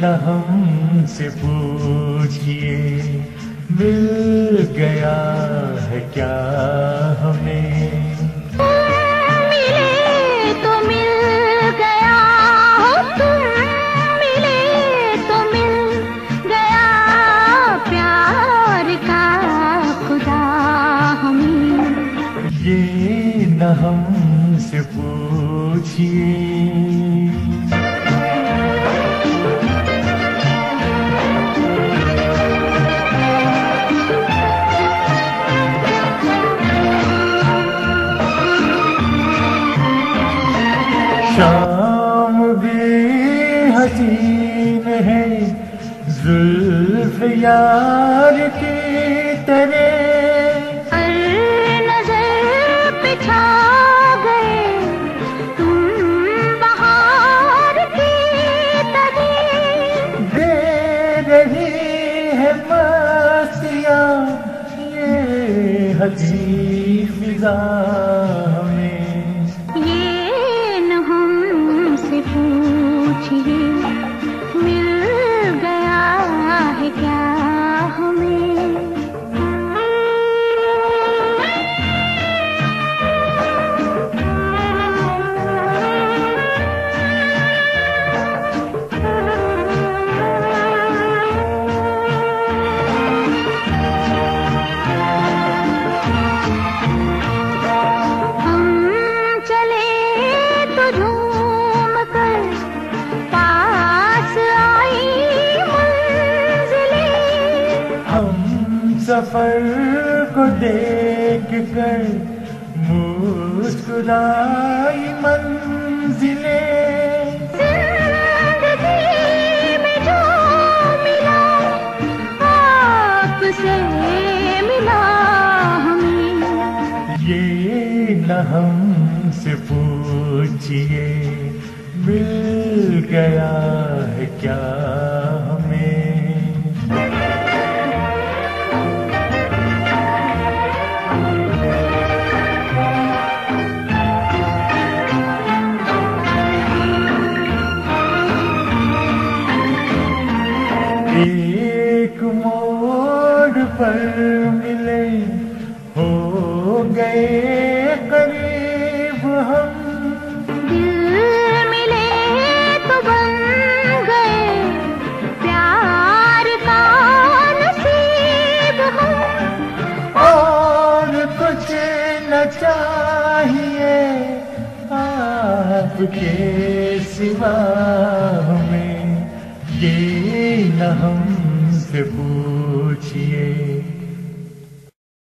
न हमसे पूछिए, मिल गया है क्या हमें। मिले तो मिल गया, तुम मिले तो मिल गया, प्यार का खुदा हमें। ये न हमसे पूछिए। शाम भी हसीन है जुल्फ यार की तरह, हर नजर पे छा गए तुम बहार की तरह। दे रही है मस्तियाँ ये हसी फिजा हमें। पूछिए, मिल गया है क्या हमें। हम चले तो झूम कर, पास आई मंजिलें। हम सफर को देख कर मुस्कुराई मंजिलें। जिंदगी में जो मिला आपसे मिला हमें। ये न हमसे पूछिए, मिल गया है क्या हमें। एक मोड़ पर मिले, हो गए करीब हम। दिल मिले तो बन गए प्यार का नसीब हम। और कुछ न चाहिए आपके सिवा हमें। ये न हमसे पूछिए,